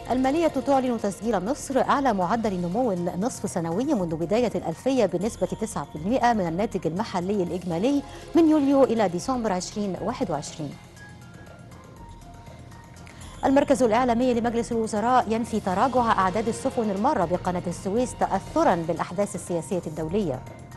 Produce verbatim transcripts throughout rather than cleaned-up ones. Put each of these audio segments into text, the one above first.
المالية تعلن تسجيل مصر أعلى معدل نمو نصف سنوي منذ بداية الألفية بنسبة تسعة بالمئة من الناتج المحلي الإجمالي من يوليو إلى ديسمبر ألفين وواحد وعشرين. المركز الإعلامي لمجلس الوزراء ينفي تراجع أعداد السفن المارة بقناة السويس تأثرا بالأحداث السياسية الدولية.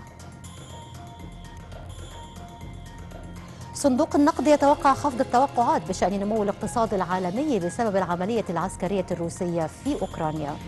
صندوق النقد يتوقع خفض التوقعات بشأن نمو الاقتصاد العالمي بسبب العملية العسكرية الروسية في أوكرانيا.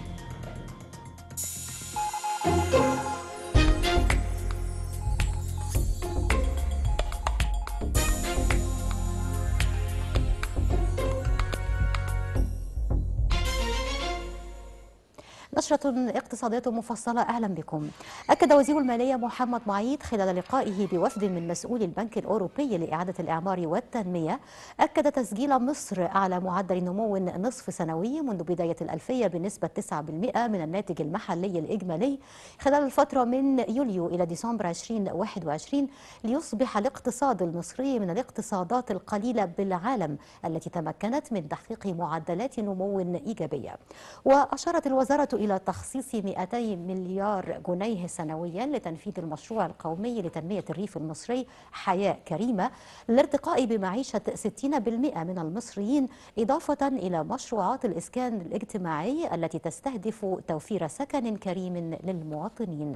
نشرة اقتصادية مفصلة، أهلا بكم. أكد وزير المالية محمد معيط خلال لقائه بوفد من مسؤولي البنك الأوروبي لإعادة الإعمار والتنمية، أكد تسجيل مصر أعلى معدل نمو نصف سنوي منذ بداية الألفية بنسبة تسعة بالمئة من الناتج المحلي الإجمالي خلال الفترة من يوليو إلى ديسمبر ألفين وواحد وعشرين، ليصبح الاقتصاد المصري من الاقتصادات القليلة بالعالم التي تمكنت من تحقيق معدلات نمو إيجابية. وأشارت الوزارة إلى تخصيص مئتي مليار جنيه سنويا لتنفيذ المشروع القومي لتنمية الريف المصري حياة كريمة للارتقاء بمعيشة ستين بالمئة من المصريين، إضافة إلى مشروعات الإسكان الاجتماعي التي تستهدف توفير سكن كريم للمواطنين.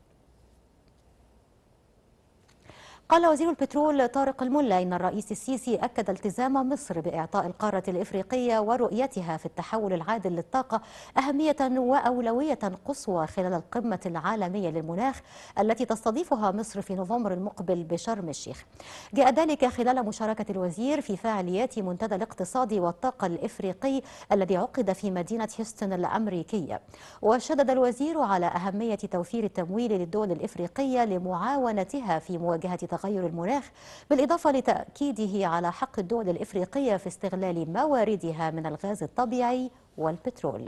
قال وزير البترول طارق الملا إن الرئيس السيسي أكد التزام مصر بإعطاء القارة الإفريقية ورؤيتها في التحول العادل للطاقة أهمية وأولوية قصوى خلال القمة العالمية للمناخ التي تستضيفها مصر في نوفمبر المقبل بشرم الشيخ. جاء ذلك خلال مشاركة الوزير في فعاليات منتدى الاقتصاد والطاقة الإفريقي الذي عقد في مدينة هيوستن الأمريكية. وشدد الوزير على أهمية توفير التمويل للدول الإفريقية لمعاونتها في مواجهة تغير المناخ، بالإضافة لتأكيده على حق الدول الإفريقية في استغلال مواردها من الغاز الطبيعي والبترول.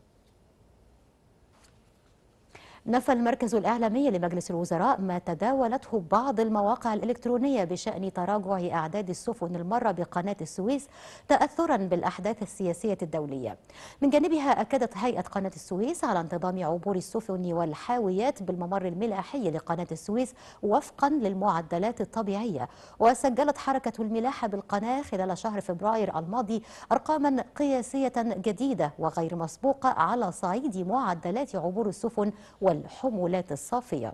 نفى المركز الإعلامي لمجلس الوزراء ما تداولته بعض المواقع الإلكترونية بشأن تراجع أعداد السفن المارة بقناة السويس تأثرا بالأحداث السياسية الدولية. من جانبها أكدت هيئة قناة السويس على انتظام عبور السفن والحاويات بالممر الملاحي لقناة السويس وفقا للمعدلات الطبيعية. وسجلت حركة الملاحة بالقناة خلال شهر فبراير الماضي أرقاما قياسية جديدة وغير مسبوقة على صعيد معدلات عبور السفن والحمولات الصافية.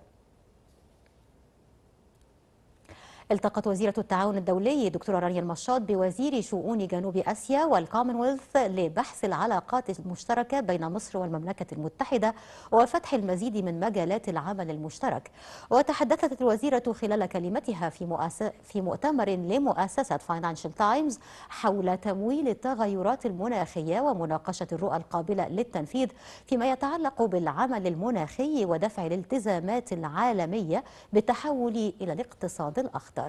التقت وزيرة التعاون الدولي دكتورة رانيا المشاط بوزير شؤون جنوب آسيا والكومنولث لبحث العلاقات المشتركة بين مصر والمملكة المتحدة وفتح المزيد من مجالات العمل المشترك. وتحدثت الوزيرة خلال كلمتها في, مؤس... في مؤتمر لمؤسسة فاينانشال تايمز حول تمويل التغيرات المناخية ومناقشة الرؤى القابلة للتنفيذ فيما يتعلق بالعمل المناخي ودفع الالتزامات العالمية بالتحول إلى الاقتصاد الأخضر.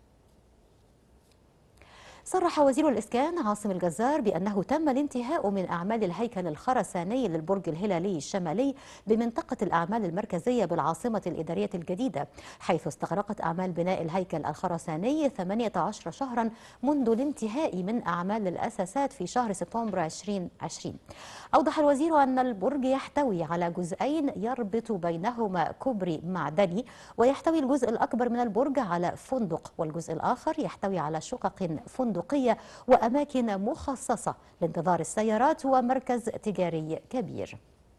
صرح وزير الإسكان عاصم الجزار بأنه تم الانتهاء من أعمال الهيكل الخرساني للبرج الهلالي الشمالي بمنطقة الأعمال المركزية بالعاصمة الإدارية الجديدة، حيث استغرقت أعمال بناء الهيكل الخرساني ثمانية عشر شهرا منذ الانتهاء من أعمال الأساسات في شهر سبتمبر ألفين وعشرين. أوضح الوزير أن البرج يحتوي على جزئين يربط بينهما كوبري معدني، ويحتوي الجزء الأكبر من البرج على فندق، والجزء الآخر يحتوي على شقق فندقية وأماكن مخصصة لانتظار السيارات ومركز تجاري كبير.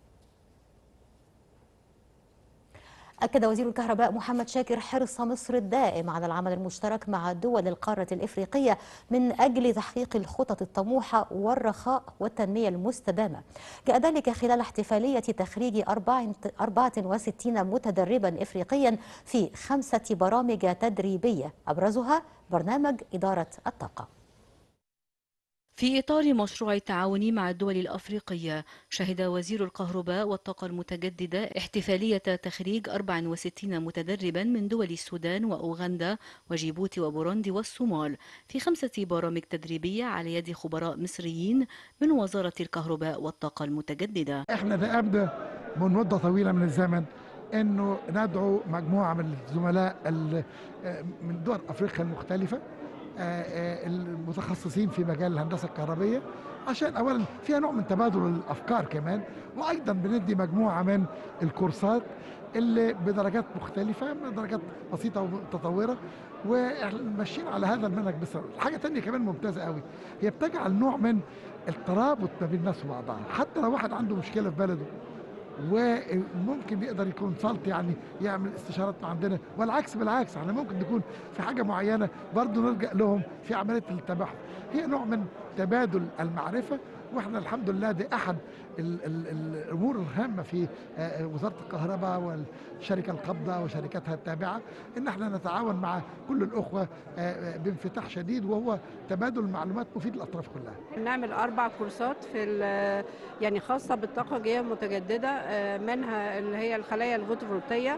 أكد وزير الكهرباء محمد شاكر حرص مصر الدائم على العمل المشترك مع دول القارة الإفريقية من أجل تحقيق الخطط الطموحة والرخاء والتنمية المستدامة. جاء ذلك خلال احتفالية تخريج أربعة وستين متدربا إفريقيا في خمسة برامج تدريبية، أبرزها برنامج إدارة الطاقة. في إطار مشروع التعاون مع الدول الأفريقية، شهد وزير الكهرباء والطاقة المتجددة احتفالية تخريج أربعة وستين متدربا من دول السودان وأوغندا وجيبوتي وبوروندي والصومال في خمسة برامج تدريبية على يد خبراء مصريين من وزارة الكهرباء والطاقة المتجددة. احنا ذهبنا من مدة طويلة من الزمن انه ندعو مجموعة من الزملاء من دول افريقيا المختلفة المتخصصين في مجال الهندسة الكهربية، عشان أولا فيها نوع من تبادل الأفكار كمان، وأيضا بندي مجموعة من الكورسات اللي بدرجات مختلفة، من درجات بسيطة ومتطورة، وماشيين على هذا المنهج بصراحة. حاجة تانية كمان ممتازة قوي، هي بتجعل نوع من الترابط ما بين الناس وبعضها، حتى لو واحد عنده مشكلة في بلده وممكن يقدر يكون صلت يعني يعمل استشارات مع عندنا، والعكس بالعكس، احنا ممكن نكون في حاجه معينه برضه نلجا لهم في عمليه التباحث. هي نوع من تبادل المعرفه، واحنا الحمد لله دي احد ال ال الامور الهامه في وزاره الكهرباء والشركه القابضه وشركاتها التابعه، ان احنا نتعاون مع كل الاخوه بانفتاح شديد، وهو تبادل المعلومات مفيد للاطراف كلها. نعمل اربع كورسات في يعني خاصه بالطاقه الجديده المتجدده، منها اللي هي الخلايا الفوتوفولتيه،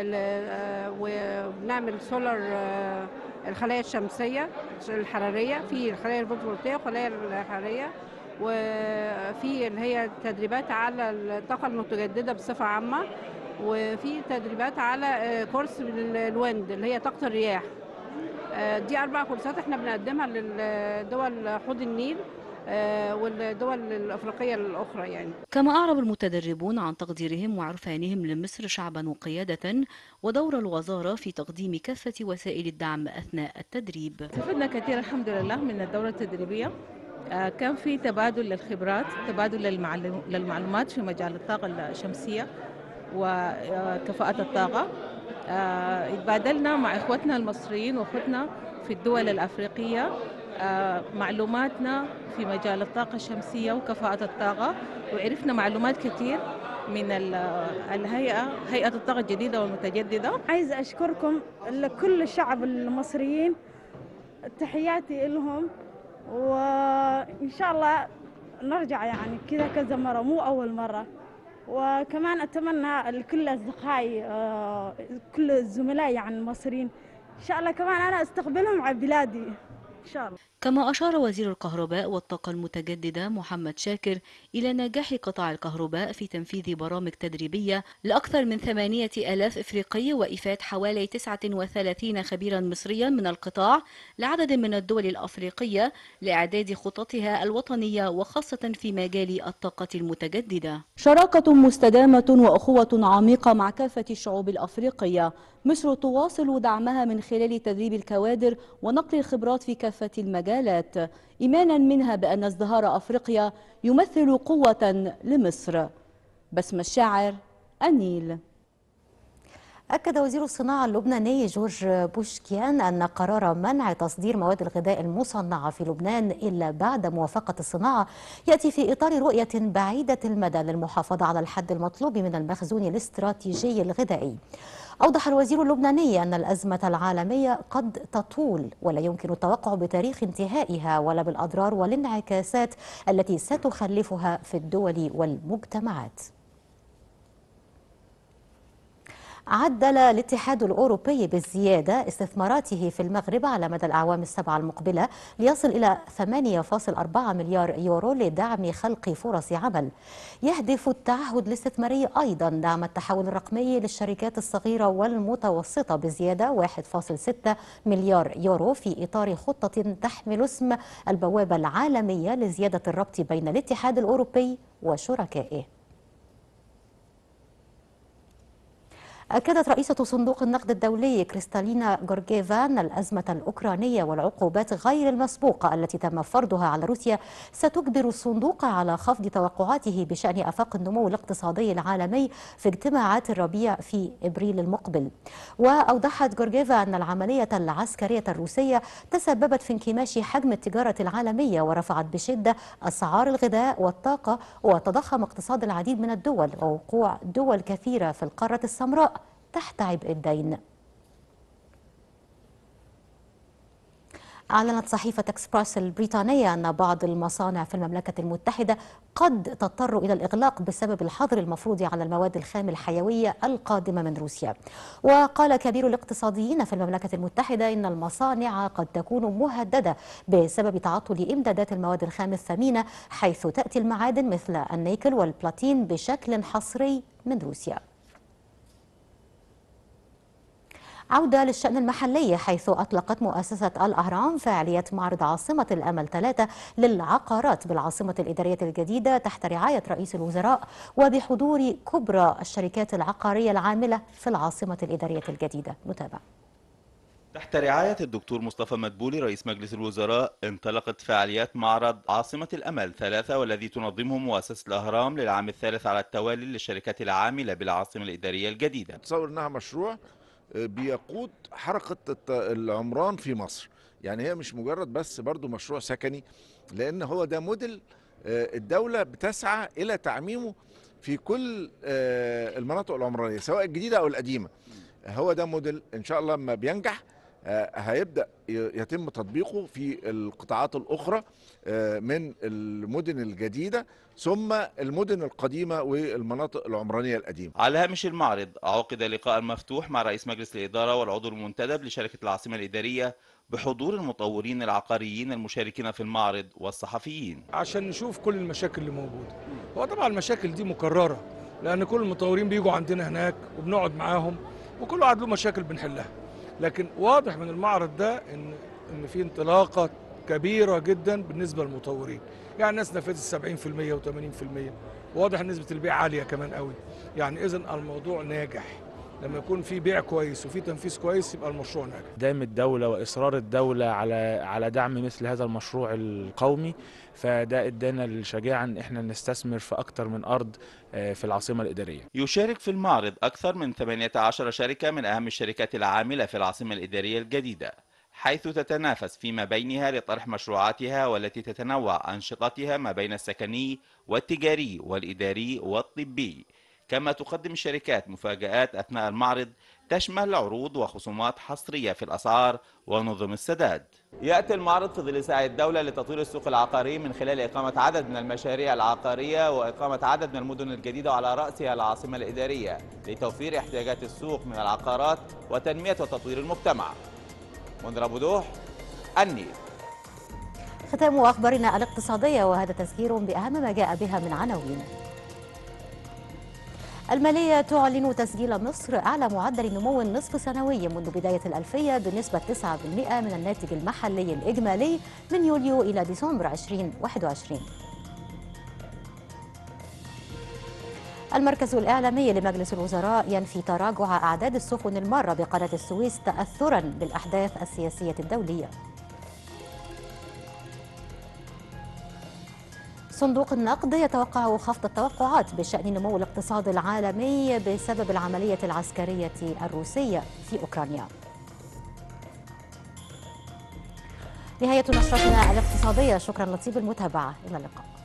وبنعمل سولار الخلايا الشمسيه الحراريه، في الخلايا الفوتوفولتيه والخلايا الحراريه، وفي اللي هي تدريبات على الطاقه المتجدده بصفه عامه، وفي تدريبات على كورس الويند اللي هي طاقه الرياح. دي اربع كورسات احنا بنقدمها للدول حوض النيل والدول الافريقيه الاخرى يعني. كما اعرب المتدربون عن تقديرهم وعرفانهم لمصر شعبا وقياده، ودور الوزاره في تقديم كافه وسائل الدعم اثناء التدريب. استفدنا كثير الحمد لله من الدوره التدريبيه، كان في تبادل للخبرات، تبادل للمعلومات في مجال الطاقه الشمسيه وكفاءه الطاقه. اتبادلنا مع اخوتنا المصريين واخوتنا في الدول الافريقيه معلوماتنا في مجال الطاقه الشمسيه وكفاءه الطاقه، وعرفنا معلومات كثير من الهيئه هيئه الطاقه الجديده والمتجدده. عايز اشكركم لكل الشعب المصريين، تحياتي لهم، وان شاء الله نرجع يعني كذا كذا مره، مو اول مره. وكمان اتمنى لكل اصدقائي كل الزملاء يعني المصريين ان شاء الله كمان انا استقبلهم على بلادي ان شاء الله. كما أشار وزير الكهرباء والطاقة المتجددة محمد شاكر إلى نجاح قطاع الكهرباء في تنفيذ برامج تدريبية لأكثر من ثمانية آلاف إفريقي، وإفادة حوالي تسعة وثلاثين خبيرا مصريا من القطاع لعدد من الدول الأفريقية لإعداد خططها الوطنية، وخاصة في مجال الطاقة المتجددة. شراكة مستدامة وأخوة عميقة مع كافة الشعوب الأفريقية. مصر تواصل دعمها من خلال تدريب الكوادر ونقل الخبرات في كافة المجالات، إيمانا منها بأن ازدهار أفريقيا يمثل قوة لمصر. بسمة الشاعر، النيل. أكد وزير الصناعة اللبناني جورج بوشكيان أن قرار منع تصدير مواد الغذاء المصنعة في لبنان إلا بعد موافقة الصناعة يأتي في إطار رؤية بعيدة المدى للمحافظة على الحد المطلوب من المخزون الاستراتيجي الغذائي. أوضح الوزير اللبناني أن الأزمة العالمية قد تطول، ولا يمكن التوقع بتاريخ انتهائها ولا بالأضرار والانعكاسات التي ستخلفها في الدول والمجتمعات. عدل الاتحاد الأوروبي بالزيادة استثماراته في المغرب على مدى الأعوام السبعة المقبلة ليصل إلى ثمانية فاصلة أربعة مليار يورو لدعم خلق فرص عمل. يهدف التعهد الاستثماري أيضا دعم التحول الرقمي للشركات الصغيرة والمتوسطة بزيادة واحد فاصلة ستة مليار يورو في إطار خطة تحمل اسم البوابة العالمية لزيادة الربط بين الاتحاد الأوروبي وشركائه. أكدت رئيسة صندوق النقد الدولي كريستالينا غورجيفا أن الأزمة الأوكرانية والعقوبات غير المسبوقة التي تم فرضها على روسيا ستجبر الصندوق على خفض توقعاته بشأن آفاق النمو الاقتصادي العالمي في اجتماعات الربيع في إبريل المقبل. وأوضحت غورجيفا أن العملية العسكرية الروسية تسببت في انكماش حجم التجارة العالمية ورفعت بشدة أسعار الغذاء والطاقة، وتضخم اقتصاد العديد من الدول ووقوع دول كثيرة في القارة السمراء تحت عبء الدين. أعلنت صحيفة إكسبرس البريطانية أن بعض المصانع في المملكة المتحدة قد تضطر إلى الإغلاق بسبب الحظر المفروض على المواد الخام الحيوية القادمة من روسيا. وقال كبير الاقتصاديين في المملكة المتحدة إن المصانع قد تكون مهددة بسبب تعطل إمدادات المواد الخام الثمينة، حيث تأتي المعادن مثل النيكل والبلاتين بشكل حصري من روسيا. عودة للشأن المحلي، حيث أطلقت مؤسسة الأهرام فعالية معرض عاصمة الأمل ثلاثة للعقارات بالعاصمة الإدارية الجديدة تحت رعاية رئيس الوزراء وبحضور كبرى الشركات العقارية العاملة في العاصمة الإدارية الجديدة. نتابع. تحت رعاية الدكتور مصطفى مدبولي رئيس مجلس الوزراء انطلقت فعاليات معرض عاصمة الأمل ثلاثة، والذي تنظمه مؤسسة الأهرام للعام الثالث على التوالي للشركات العاملة بالعاصمة الإدارية الجديدة. تصور أنها مشروع بيقود حركة العمران في مصر، يعني هي مش مجرد بس برضو مشروع سكني، لأن هو ده موديل الدولة بتسعى إلى تعميمه في كل المناطق العمرانية سواء الجديدة أو القديمة. هو ده موديل إن شاء الله لما بينجح هيبدأ يتم تطبيقه في القطاعات الأخرى من المدن الجديدة ثم المدن القديمة والمناطق العمرانية القديمة. على هامش المعرض عقد لقاء مفتوح مع رئيس مجلس الإدارة والعضو المنتدب لشركة العاصمة الإدارية بحضور المطورين العقاريين المشاركين في المعرض والصحفيين، عشان نشوف كل المشاكل اللي موجودة. هو طبعا المشاكل دي مكررة لأن كل المطورين بيجوا عندنا هناك وبنقعد معاهم وكل واحد له مشاكل بنحلها، لكن واضح من المعرض ده ان ان في انطلاقه كبيره جدا بالنسبه للمطورين، يعني الناس نفذت سبعين في المية وثمانين في المية، واضح ان نسبه البيع عاليه كمان قوي، يعني اذا الموضوع ناجح. لما يكون في بيع كويس وفي تنفيذ كويس يبقى المشروع ناجح. دعم الدوله واصرار الدوله على على دعم مثل هذا المشروع القومي، فده ادانا الشجاعه ان احنا نستثمر في اكثر من ارض في العاصمه الاداريه. يشارك في المعرض اكثر من ثمانية عشر شركه من اهم الشركات العامله في العاصمه الاداريه الجديده، حيث تتنافس فيما بينها لطرح مشروعاتها والتي تتنوع انشطتها ما بين السكني والتجاري والاداري والطبي. كما تقدم الشركات مفاجآت أثناء المعرض تشمل عروض وخصومات حصرية في الأسعار ونظم السداد. يأتي المعرض في ظل سعي الدولة لتطوير السوق العقاري من خلال إقامة عدد من المشاريع العقارية وإقامة عدد من المدن الجديدة وعلى رأسها العاصمة الإدارية لتوفير احتياجات السوق من العقارات وتنمية وتطوير المجتمع. منذر أبو دوح، النيل. ختام أخبارنا الاقتصادية، وهذا تذكير بأهم ما جاء بها من عناوين. المالية تعلن تسجيل مصر أعلى معدل نمو نصف سنوي منذ بداية الألفية بنسبة تسعة بالمئة من الناتج المحلي الإجمالي من يوليو إلى ديسمبر ألفين وواحد وعشرين. المركز الإعلامي لمجلس الوزراء ينفي تراجع أعداد السفن المارة بقناة السويس تأثرا بالأحداث السياسية الدولية. صندوق النقد يتوقع خفض التوقعات بشأن نمو الاقتصاد العالمي بسبب العملية العسكرية الروسية في أوكرانيا. نهاية نشرتنا الاقتصادية، شكرا لطيب المتابعة، إلى اللقاء.